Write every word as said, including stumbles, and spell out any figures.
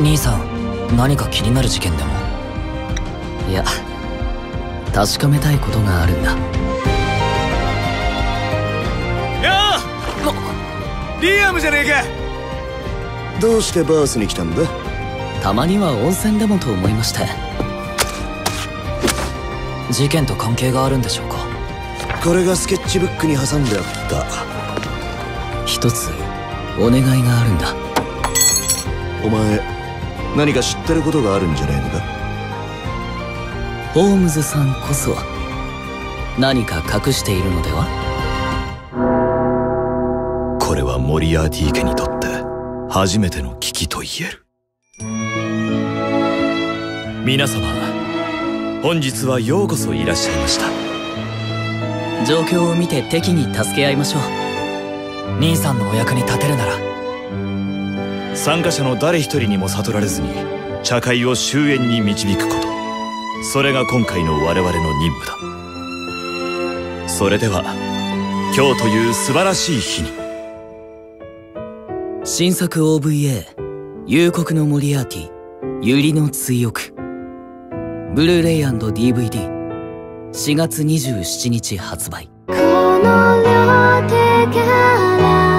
兄さん、何か気になる事件でも？いや、確かめたいことがあるんだ。 やあ、リアムじゃねえか。 どうしてバースに来たんだ？ たまには温泉でもと思いまして。事件と関係があるんでしょうか？ これがスケッチブックに挟んであった。 一つお願いがあるんだ。 お前何か知ってることがあるんじゃねえのか？ ホームズさんこそ何か隠しているのでは？ これはモリアーティ家にとって初めての危機と言える。皆様、本日はようこそいらっしゃいました。 状況を見て敵に助け合いましょう。兄さんのお役に立てるなら。 参加者の誰一人にも悟られずに茶会を終焉に導くこと、それが今回の我々の任務だ。それでは今日という素晴らしい日に、 新作 オーブイエー 幽谷のモリアーティユリの追憶、ブルーレイ&ディーブイディー しがつにじゅうしちにち発売。この両手から